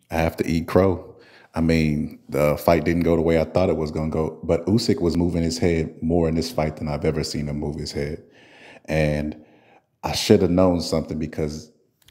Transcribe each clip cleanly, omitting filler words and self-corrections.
I have to eat crow. I mean, the fight didn't go the way I thought it was going to go, but Usyk was moving his head more in this fight than I've ever seen him move his head. And I should have known something because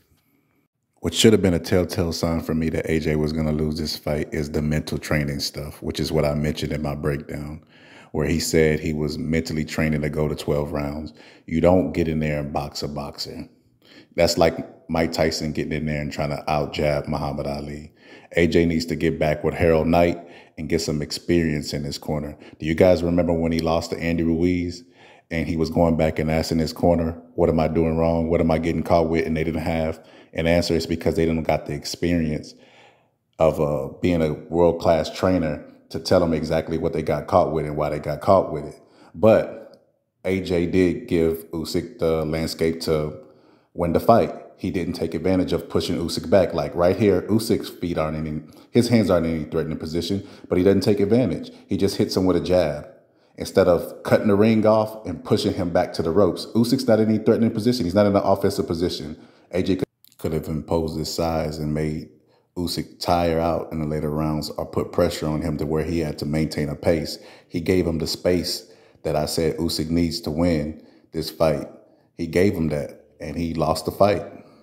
what should have been a telltale sign for me that AJ was going to lose this fight is the mental training stuff, which is what I mentioned in my breakdown, where he said he was mentally training to go to 12 rounds. You don't get in there and box a boxer. That's like Mike Tyson getting in there and trying to out jab Muhammad Ali. AJ needs to get back with Harold Knight and get some experience in his corner. Do you guys remember when he lost to Andy Ruiz and he was going back and asking his corner, what am I doing wrong? What am I getting caught with? And they didn't have an answer. It's because they didn't got the experience of being a world-class trainer to tell them exactly what they got caught with and why they got caught with it. But AJ did give Usyk the landscape to win the fight. He didn't take advantage of pushing Usyk back. Like right here, Usyk's feet aren't in his hands aren't in any threatening position, but he doesn't take advantage. He just hits him with a jab instead of cutting the ring off and pushing him back to the ropes. Usyk's not in any threatening position. He's not in an offensive position. AJ could have imposed his size and made Usyk tire out in the later rounds or put pressure on him to where he had to maintain a pace. He gave him the space that I said Usyk needs to win this fight. He gave him that, and he lost the fight.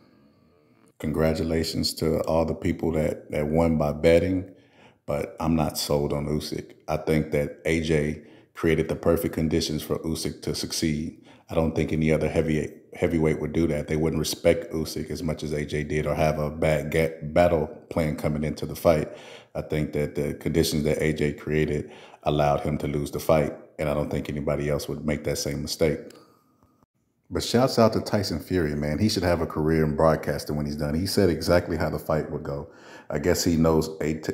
Congratulations to all the people that won by betting, but I'm not sold on Usyk. I think that AJ created the perfect conditions for Usyk to succeed. I don't think any other heavyweight would do that. They wouldn't respect Usyk as much as AJ did or have a bad battle plan coming into the fight. I think that the conditions that AJ created allowed him to lose the fight, and I don't think anybody else would make that same mistake. But shouts out to Tyson Fury, man. He should have a career in broadcasting when he's done. He said exactly how the fight would go. I guess he knows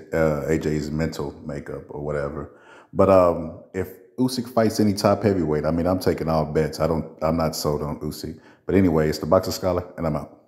AJ's mental makeup or whatever. But if Usyk fights any top heavyweight, I mean, I'm taking all bets. I'm not sold on Usyk. But anyway, it's the Boxer Scholar, and I'm out.